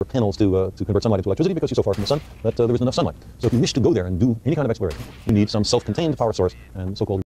panels to convert sunlight into electricity because she's so far from the sun that there isn't enough sunlight. So if you wish to go there and do any kind of exploration, you need some self-contained power source and so-called